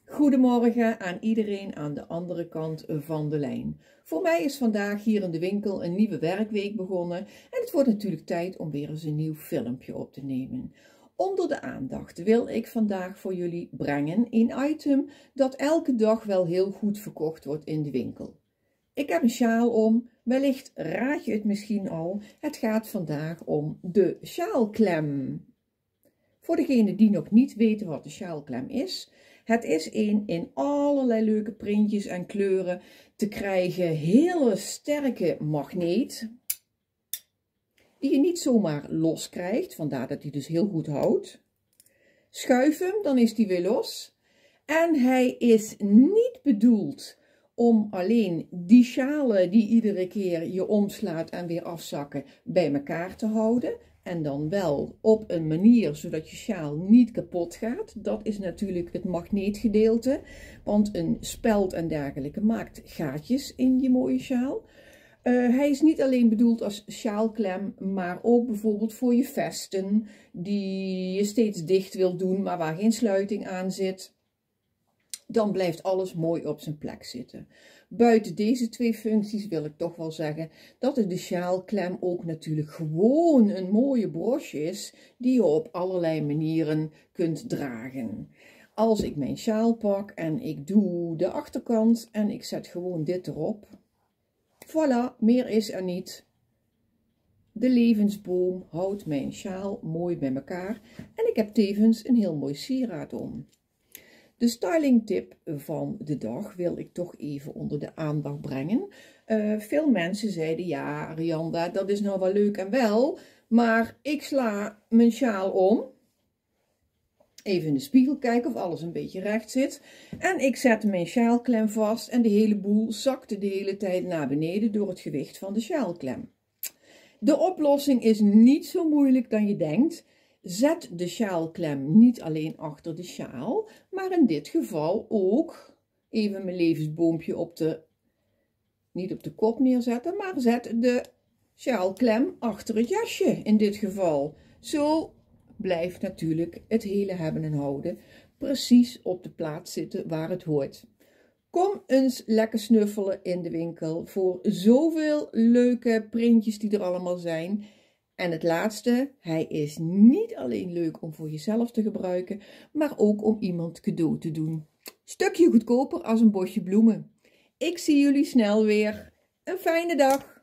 Goedemorgen aan iedereen aan de andere kant van de lijn. Voor mij is vandaag hier in de winkel een nieuwe werkweek begonnen en het wordt natuurlijk tijd om weer eens een nieuw filmpje op te nemen. Onder de aandacht wil ik vandaag voor jullie brengen een item dat elke dag wel heel goed verkocht wordt in de winkel. Ik heb een sjaal om, wellicht raad je het misschien al, het gaat vandaag om de sjaalklem. Voor degenen die nog niet weten wat de sjaalklem is, het is een in allerlei leuke printjes en kleuren te krijgen hele sterke magneet, die je niet zomaar los krijgt, vandaar dat hij dus heel goed houdt. Schuif hem, dan is hij weer los. En hij is niet bedoeld om alleen die sjalen die iedere keer je omslaat en weer afzakken bij elkaar te houden. En dan wel op een manier zodat je sjaal niet kapot gaat. Dat is natuurlijk het magneetgedeelte. Want een speld en dergelijke maakt gaatjes in je mooie sjaal. Hij is niet alleen bedoeld als sjaalklem, maar ook bijvoorbeeld voor je vesten die je steeds dicht wil doen, maar waar geen sluiting aan zit. Dan blijft alles mooi op zijn plek zitten. Buiten deze twee functies wil ik toch wel zeggen dat de sjaalklem ook natuurlijk gewoon een mooie broche is die je op allerlei manieren kunt dragen. Als ik mijn sjaal pak en ik doe de achterkant en ik zet gewoon dit erop. Voilà, meer is er niet. De levensboom houdt mijn sjaal mooi bij elkaar en ik heb tevens een heel mooi sieraad om. De styling tip van de dag wil ik toch even onder de aandacht brengen. Veel mensen zeiden, ja Rianda, dat is nou wel leuk en wel, maar ik sla mijn sjaal om. Even in de spiegel kijken of alles een beetje recht zit. En ik zet mijn sjaalklem vast en de hele boel zakte de hele tijd naar beneden door het gewicht van de sjaalklem. De oplossing is niet zo moeilijk dan je denkt. Zet de sjaalklem niet alleen achter de sjaal, maar in dit geval ook, even mijn levensboompje niet op de kop neerzetten, maar zet de sjaalklem achter het jasje in dit geval. Zo blijft natuurlijk het hele hebben en houden precies op de plaats zitten waar het hoort. Kom eens lekker snuffelen in de winkel voor zoveel leuke printjes die er allemaal zijn. En het laatste, hij is niet alleen leuk om voor jezelf te gebruiken, maar ook om iemand cadeau te doen. Stukje goedkoper als een bosje bloemen. Ik zie jullie snel weer. Een fijne dag.